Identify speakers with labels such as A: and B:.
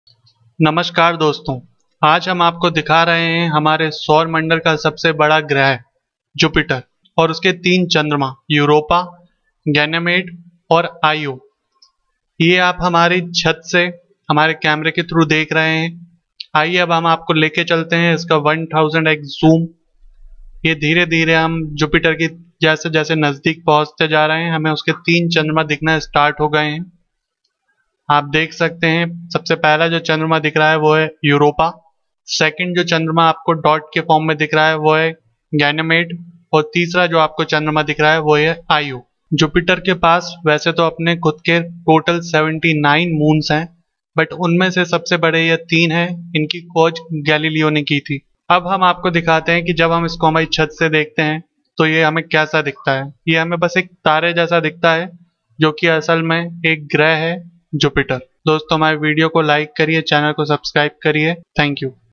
A: नमस्कार दोस्तों। आज हम आपको दिखा रहे हैं हमारे सौर मंडल का सबसे बड़ा ग्रह जुपिटर और उसके 3 चंद्रमा यूरोपा, गैनेमेड और आयो। ये आप हमारी छत से हमारे कैमरे के थ्रू देख रहे हैं। आइए अब हम आपको लेके चलते हैं इसका 1000x जूम। ये धीरे धीरे हम जुपिटर की जैसे जैसे नज़दीक पहुंचते जा रहे हैं, हमें उसके 3 चंद्रमा दिखना स्टार्ट हो गए हैं। आप देख सकते हैं सबसे पहला जो चंद्रमा दिख रहा है वो है यूरोपा। सेकंड जो चंद्रमा आपको डॉट के फॉर्म में दिख रहा है वो है गैनेमेड। और तीसरा जो आपको चंद्रमा दिख रहा है वो है आयु। जुपिटर के पास वैसे तो अपने खुद के टोटल 79 मून्स हैं, बट उनमें से सबसे बड़े ये 3 हैं। इनकी खोज गैलीलियो ने की थी। अब हम आपको दिखाते हैं कि जब हम इसको हमारी छत से देखते हैं तो ये हमें कैसा दिखता है। ये हमें बस एक तारे जैसा दिखता है, जो कि असल में एक ग्रह है जुपिटर। दोस्तों हमारे वीडियो को लाइक करिए, चैनल को सब्सक्राइब करिए। Thank you.